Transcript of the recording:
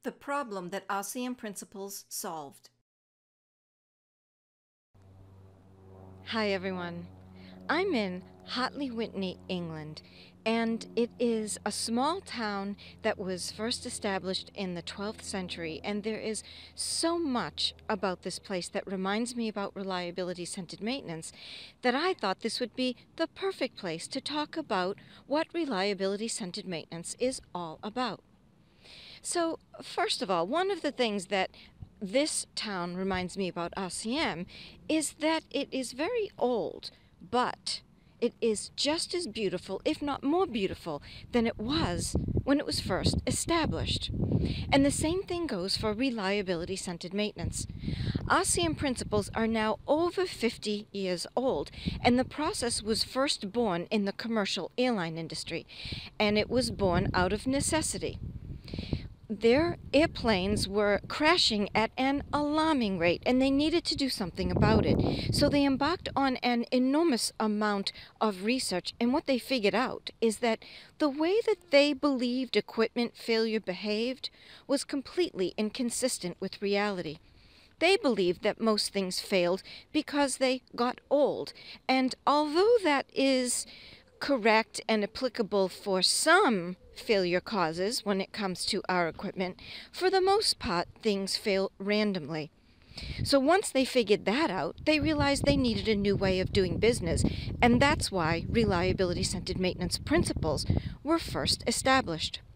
The problem that ASEAN principles solved. Hi everyone. I'm in Hartley Whitney, England, and it is a small town that was first established in the 12th century, and there is so much about this place that reminds me about reliability-centered maintenance that I thought this would be the perfect place to talk about what reliability-centered maintenance is all about. So, first of all, one of the things that this town reminds me about RCM is that it is very old, but it is just as beautiful, if not more beautiful, than it was when it was first established. And the same thing goes for reliability-centered maintenance. RCM principles are now over 50 years old, and the process was first born in the commercial airline industry, and it was born out of necessity. Their airplanes were crashing at an alarming rate, and they needed to do something about it. So they embarked on an enormous amount of research, and what they figured out is that the way that they believed equipment failure behaved was completely inconsistent with reality. They believed that most things failed because they got old, and although that is correct and applicable for some failure causes when it comes to our equipment, for the most part, things fail randomly. So once they figured that out, they realized they needed a new way of doing business, and that's why reliability-centered maintenance principles were first established.